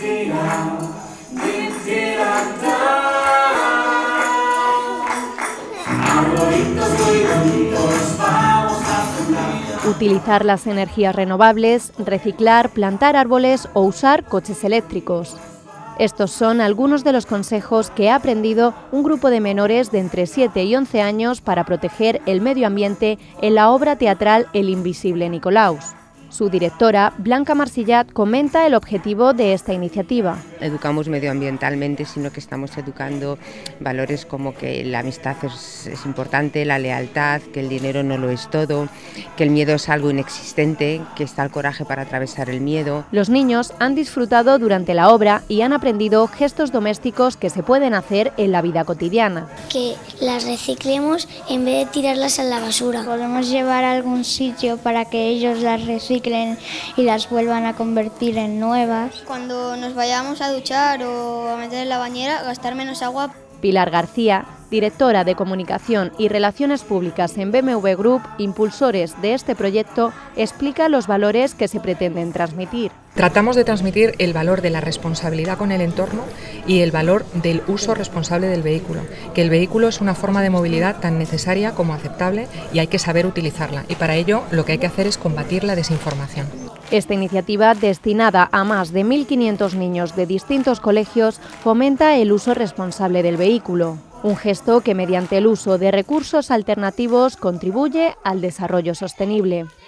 Utilizar las energías renovables, reciclar, plantar árboles o usar coches eléctricos. Estos son algunos de los consejos que ha aprendido un grupo de menores de entre 7 y 11 años para proteger el medio ambiente en la obra teatral El invisible Nicolaus. Su directora, Blanca Marsillat, comenta el objetivo de esta iniciativa. Educamos medioambientalmente, sino que estamos educando valores como que la amistad es importante, la lealtad, que el dinero no lo es todo, que el miedo es algo inexistente, que está el coraje para atravesar el miedo. Los niños han disfrutado durante la obra y han aprendido gestos domésticos que se pueden hacer en la vida cotidiana. Que las reciclemos en vez de tirarlas a la basura. Podemos llevar a algún sitio para que ellos las reciclen y las vuelvan a convertir en nuevas. Cuando nos vayamos a duchar o a meter en la bañera, gastar menos agua. Pilar García, directora de Comunicación y Relaciones Públicas en BMW Group, impulsores de este proyecto, explica los valores que se pretenden transmitir. Tratamos de transmitir el valor de la responsabilidad con el entorno y el valor del uso responsable del vehículo, que el vehículo es una forma de movilidad tan necesaria como aceptable y hay que saber utilizarla, y para ello lo que hay que hacer es combatir la desinformación. Esta iniciativa, destinada a más de 1.500 niños de distintos colegios, fomenta el uso responsable del vehículo, un gesto que mediante el uso de recursos alternativos contribuye al desarrollo sostenible.